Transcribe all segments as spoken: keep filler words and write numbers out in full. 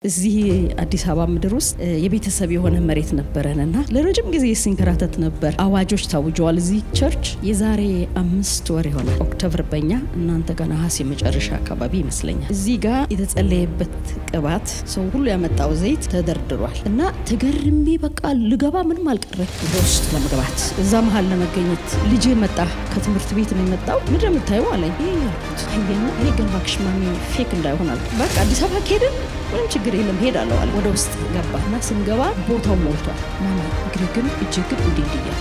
እዚህ አዲስ አበባ ምድር ውስጥ የቤተሰብ የሆነ መሬት ነበረንና ለረጅም ጊዜ ሲንከራተት ነበር። አዋጆች ታውጀዋል። እዚህ ቸርች የዛሬ አምስት ወር ይሆነ ኦክቶበር በእኛ እናንተ ጋር ነሐሴ መጨረሻ አካባቢ ይመስለኛል እዚህ ጋር የተጸለየበት ቅባት ሰው ሁሉ ያመጣው ዘይት ተደርድሯል እና ተገርሜ በቃ ልገባ ምንም አልቀረም ውስጥ ለመግባት እዛ መሃል ለመገኘት ልጄ መጣ ከትምህርት ቤት ነው የመጣው ምድር የምታየው አለኝ ይሄና ይሄ ግን ባክሽማሚ ፌክ እንዳይሆናል በቃ አዲስ አበባ ከሄድን ምንም ችግር የለም ሄዳለሁ አለ ወደ ውስጥ ገባና ስንገባ ቦታው ሞልቷል ማማ እግሬ ግን እጅግ እንዲህ ይያል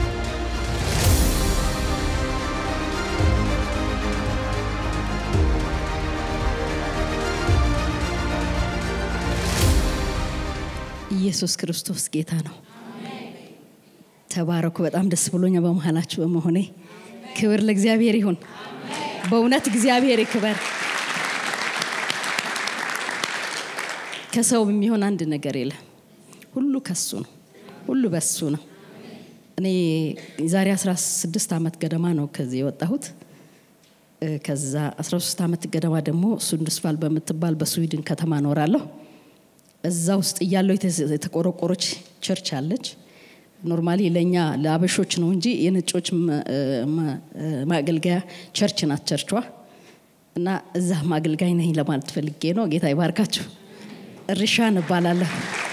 ኢየሱስ ክርስቶስ ጌታ ነው አሜን ተባረኩ በጣም ደስ ብሎኛል በመሃላችሁ በመሆኔ ክብር ለእግዚአብሔር ይሁን አሜን በእውነት እግዚአብሔር ይክበር ከሰው የሚሆን አንድ ነገር የለም ሁሉ ከሱ ነው ሁሉ በሱ ነው እኔ ዛሬ አስራ ስድስት አመት ገደማ ነው ከዚህ የወጣሁት ከዛ አስራ ሶስት አመት ገደማ ደግሞ ሱንዱስፋል በመትባል በስዊድን ከተማ ኖራለሁ እዛ ውስጥ ያለው የተቆረቆረች ቸርች አለች ኖርማሊ ለኛ ለአበሾች ነው እንጂ የነጮች ማገልገያ ቸርች ናት ቸርቿ እና እዛ ማገልጋይ ነኝ ለማለት ፈልጌ ነው ጌታ ይባርካችሁ ርሻን ባላላህ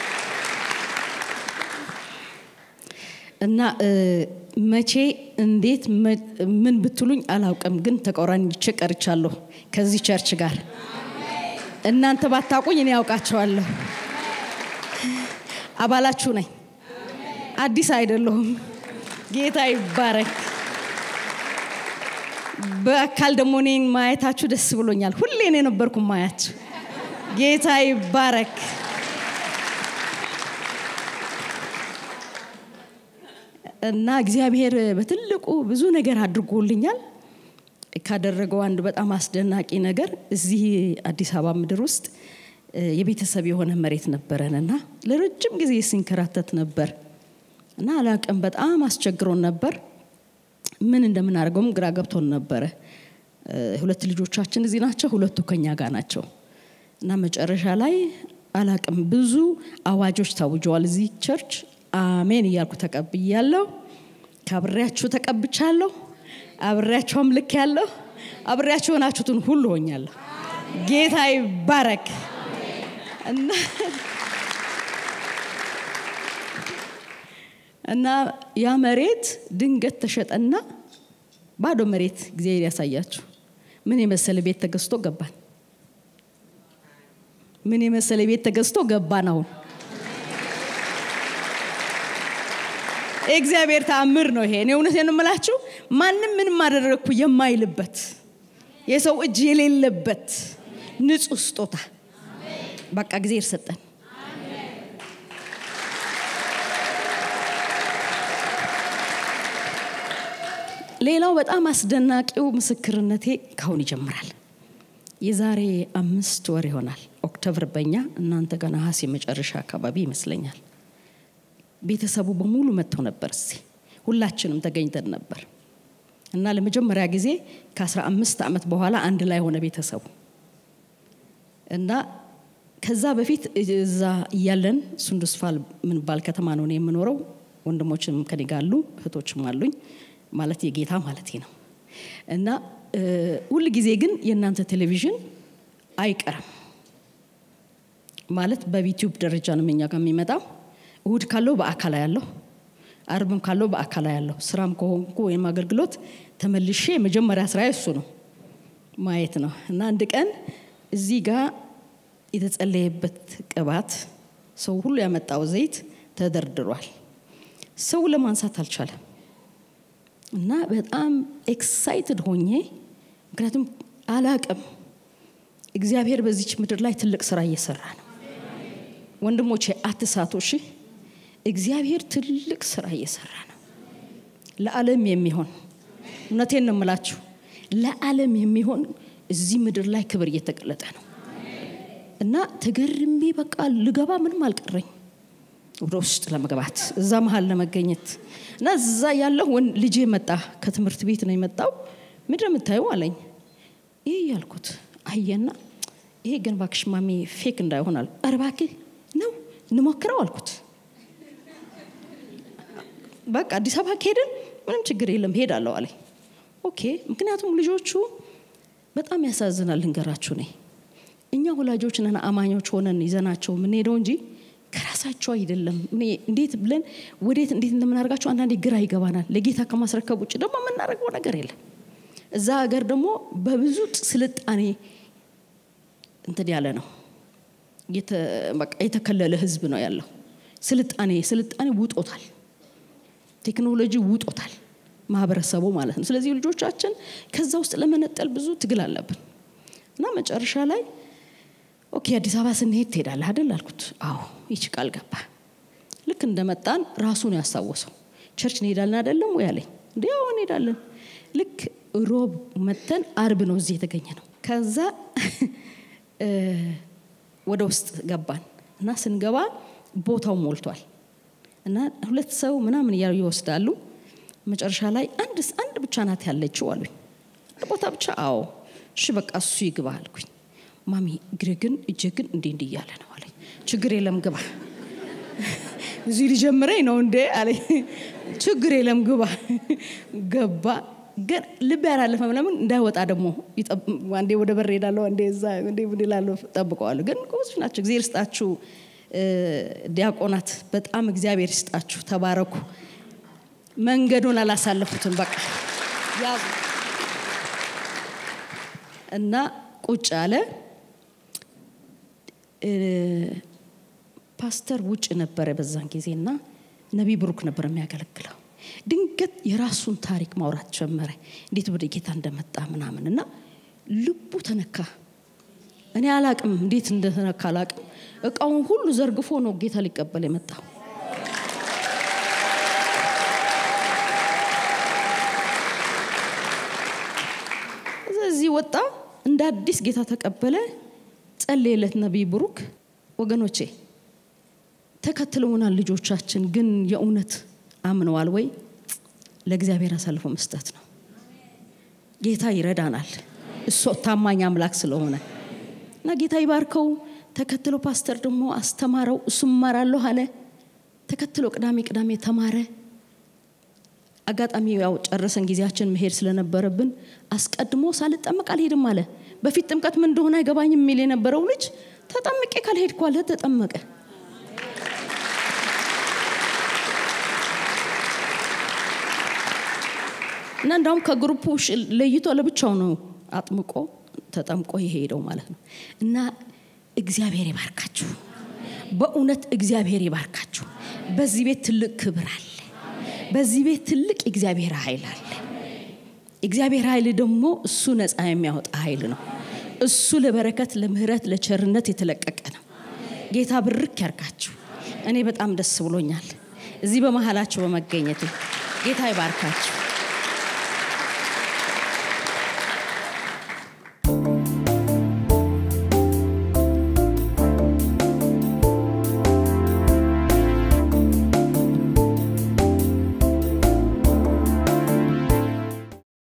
እና መቼ እንዴት ምን ብትሉኝ አላውቅም ግን ተቆራኝ ቸቀርቻለሁ ከዚህ ቸርች ጋር እናንተ ባታቁኝ እኔ ያውቃቸዋለሁ አባላችሁ ነኝ አዲስ አይደለሁም ጌታ ይባረክ በአካል ደሞ እኔን ማየታችሁ ደስ ብሎኛል ሁሌ እኔ ነበርኩ ማያችሁ ጌታ ይባረክ እና እግዚአብሔር በትልቁ ብዙ ነገር አድርጎልኛል ካደረገው አንድ በጣም አስደናቂ ነገር እዚህ አዲስ አበባ ምድር ውስጥ የቤተሰብ የሆነ መሬት ነበረንና ለረጅም ጊዜ ሲንከራተት ነበር እና አላቀም በጣም አስቸግሮን ነበር ምን እንደምናደርገውም ግራ ገብቶን ነበር ሁለት ልጆቻችን እዚህ ናቸው ሁለቱ ከኛ ጋር ናቸው እና መጨረሻ ላይ አላቀም ብዙ አዋጆች ታውጀዋል እዚህ ቸርች አሜን ይያልኩ ተቀብያለሁ ካብሪያችሁ ተቀብቻለሁ አብሪያችሁም ልክ ያለው አብሪያችሁ ሆናችሁትን ሁሉ ሆኛለሁ ጌታ ይባረክ እና እና ያ መሬት ድንገት ተሸጠና ባዶ መሬት እግዚአብሔር ያሳያችሁ ምን የመሰለ ቤት ተገዝቶ ገባን ምን የመሰለ ቤት ተገዝቶ ገባናው እግዚአብሔር ተአምር ነው ይሄ ነው እውነቴን ነው የምላችሁ ማንንም ምንም አደረኩ የማይልበት የሰው እጅ የሌለበት ንጹህ ስጦታ በቃ እግዚአብሔር ሰጠን ሌላው በጣም አስደናቂው ምስክርነቴ ካሁን ይጀምራል የዛሬ አምስት ወር ይሆናል ኦክቶበር በእኛ እናንተ ጋር ነሐሴ መጨረሻ አካባቢ ይመስለኛል ቤተሰቡ በሙሉ መጥተው ነበር እዚህ ሁላችንም ተገኝተን ነበር እና ለመጀመሪያ ጊዜ ከ15 አመት በኋላ አንድ ላይ ሆነ ቤተሰቡ እና ከዛ በፊት እዛ ያለን ሱንዱስፋል ምን ባል ከተማ ነው የምኖረው ወንድሞችም ከኔ ጋር አሉ እህቶችም አሉኝ ማለት የጌታ ማለት ነው እና ሁሉ ጊዜ ግን የእናንተ ቴሌቪዥን አይቀርም ማለት በዩቲዩብ ደረጃ ነው እኛ ጋር የሚመጣው እሁድ ካለው በአካል ያለው አርብም ካለው በአካል ያለው ስራም ከሆንኩ የማገልግሎት ተመልሼ መጀመሪያ ስራዬ እሱ ነው ማየት ነው እና አንድ ቀን እዚህ ጋር የተጸለየበት ቅባት ሰው ሁሉ ያመጣው ዘይት ተደርድሯል ሰው ለማንሳት አልቻለም እና በጣም ኤክሳይትድ ሆኜ ምክንያቱም አላቀም እግዚአብሔር በዚች ምድር ላይ ትልቅ ስራ እየሰራ ነው ወንድሞቼ አትሳቶሽ እግዚአብሔር ትልቅ ስራ እየሰራ ነው ለዓለም የሚሆን እውነቴን ነው የምላችሁ ለዓለም የሚሆን እዚህ ምድር ላይ ክብር እየተገለጠ ነው እና ተገርሜ በቃ ልገባ ምንም አልቀረኝ ወደ ውስጥ ለመግባት እዛ መሃል ለመገኘት እና እዛ ያለው ልጄ መጣ ከትምህርት ቤት ነው የመጣው ምድር የምታየው አለኝ ይሄ ያልኩት አየና ይሄ ግን ባክሽ ማሚ ፌክ እንዳይሆናል አርባክ ነው እንሞክረው አልኩት በቃ አዲስ አበባ ከሄድን ምንም ችግር የለም ሄዳለሁ አለኝ ኦኬ ምክንያቱም ልጆቹ በጣም ያሳዝናል እንገራችሁ ነኝ እኛ ወላጆች ነን አማኞች ሆነን ይዘናቸው ምን ሄደው እንጂ ከራሳቸው አይደለም እኔ እንዴት ብለን ወዴት እንዴት እንደምናርጋቸው አንዳንዴ ግራ ይገባናል ለጌታ ከማስረከብ ውጭ ደግሞ ምን እናደርገው ነገር የለም እዛ ሀገር ደግሞ በብዙ ስልጣኔ እንትን ያለ ነው የተ በቃ የተከለለ ህዝብ ነው ያለው ስልጣኔ ስልጣኔ ውጦታል ቴክኖሎጂ ውጦታል ማህበረሰቡ ማለት ነው ስለዚህ ልጆቻችን ከዛ ውስጥ ለመነጠል ብዙ ትግል አለብን እና መጨረሻ ላይ ኦኬ አዲስ አበባ ስንሄድ ትሄዳለህ አይደል አልኩት አዎ ይችቃል ገባ ልክ እንደመጣን ራሱን ያሳወሰው ቸርች እንሄዳለን አይደለም ወይ አለኝ እንዴው እንሄዳለን ልክ ሮብ መተን አርብ ነው እዚህ የተገኘ ነው ከዛ ወደ ውስጥ ገባን እና ስንገባ ቦታው ሞልቷል እና ሁለት ሰው ምናምን ይወስዳሉ መጨረሻ ላይ አንድ አንድ ብቻ ናት ያለችው አሉኝ ቦታ ብቻ አዎ እሺ በቃ እሱ ይግባ አልኩኝ ማሚ ግርግን እጅግን እንዴ እንዴ ያለ ነው አለኝ ችግር የለም ግባ እዚህ ሊጀምረኝ ነው እንዴ አለኝ ችግር የለም ግባ ገባ ግን ልብ ያራለፈ ምናምን እንዳይወጣ ደግሞ አንዴ ወደ በር ሄዳለሁ አንዴ እዛ እንዴ ብንላለው ተጠብቀዋል ግን ቆስ ናቸው እግዚአብሔር ይስጣችሁ ዲያቆናት በጣም እግዚአብሔር ይስጣችሁ ተባረኩ መንገዱን አላሳለፉትም በቃ ያዙ እና ቁጭ አለ ፓስተር ውጭ ነበር በዛን ጊዜና ነብይ ብሩክ ነበር የሚያገለግለው ድንገት የራሱን ታሪክ ማውራት ጀመረ እንዴት ወደ ጌታ እንደመጣ ምናምንና ልቡ ተነካ እኔ አላቅም እንዴት እንደተነካ አላቅም እቃውን ሁሉ ዘርግፎ ነው ጌታ ሊቀበል የመጣው እዚህ ወጣ እንደ አዲስ ጌታ ተቀበለ ጸለየለት ነብይ ብሩክ ወገኖቼ ተከትለውናል ልጆቻችን ግን የኡነት አምነዋል ወይ ለእግዚአብሔር አሳልፎ መስጠት ነው ጌታ ይረዳናል እሱ ታማኝ አምላክ ስለሆነ እና ጌታ ይባርከው ተከትሎ ፓስተር ደግሞ አስተማረው እሱም ማራለሁ አለ ተከትሎ ቅዳሜ ቅዳሜ ተማረ አጋጣሚ ያው ጨረሰን ጊዜያችን መሄድ ስለነበረብን አስቀድሞ ሳልጠመቅ አልሄድም አለ በፊት ጥምቀት ምን እንደሆነ አይገባኝም ሚል የነበረው ልጅ ተጠመቀ ካልሄድኩ አለ ተጠመቀ እና እንደውም ከግሩፑ ለይቶ ለብቻው ነው አጥምቆ ተጠምቆ ይሄደው ማለት ነው እና እግዚአብሔር ይባርካችሁ በእውነት እግዚአብሔር ይባርካችሁ በዚህ ቤት ትልቅ ክብር አለ በዚህ ቤት ትልቅ እግዚአብሔር ኃይል አለ እግዚአብሔር ኃይል ደግሞ እሱ ነፃ የሚያወጣ ኃይል ነው እሱ ለበረከት ለምህረት ለቸርነት የተለቀቀ ነው ጌታ ብርክ ያርካችሁ እኔ በጣም ደስ ብሎኛል እዚህ በመሃላችሁ በመገኘቴ ጌታ ይባርካችሁ